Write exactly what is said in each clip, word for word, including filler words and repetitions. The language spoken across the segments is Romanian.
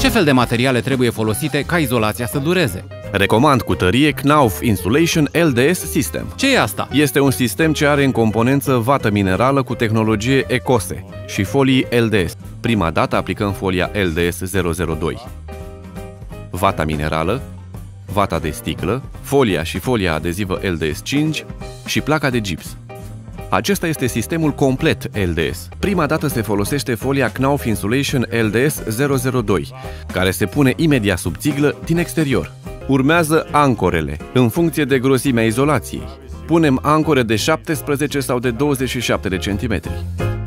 Ce fel de materiale trebuie folosite ca izolația să dureze? Recomand cu tărie Knauf Insulation L D S System. Ce e asta? Este un sistem ce are în componență vată minerală cu tehnologie ECOSE și folii L D S. Prima dată aplicăm folia L D S zero zero doi. Vata minerală, vata de sticlă, folia și folia adezivă L D S cinci și placa de gips. Acesta este sistemul complet L D S. Prima dată se folosește folia Knauf Insulation L D S zero zero doi, care se pune imediat sub țiglă din exterior. Urmează ancorele, în funcție de grosimea izolației. Punem ancore de șaptesprezece sau de douăzeci și șapte de centimetri.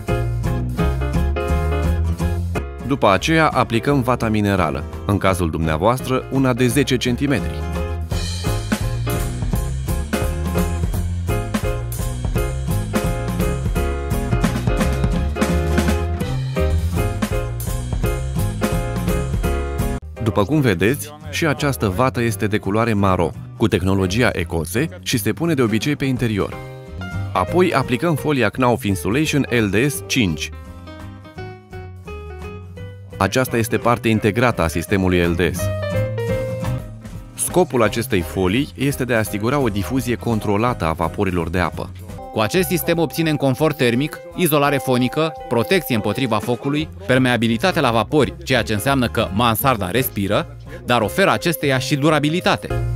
După aceea aplicăm vata minerală, în cazul dumneavoastră una de zece centimetri. După cum vedeți, și această vată este de culoare maro, cu tehnologia ECOSE și se pune de obicei pe interior. Apoi aplicăm folia Knauf Insulation L D S cinci. Aceasta este parte integrată a sistemului L D S. Scopul acestei folii este de a asigura o difuzie controlată a vaporilor de apă. Cu acest sistem obținem confort termic, izolare fonică, protecție împotriva focului, permeabilitate la vapori, ceea ce înseamnă că mansarda respiră, dar oferă acesteia și durabilitate.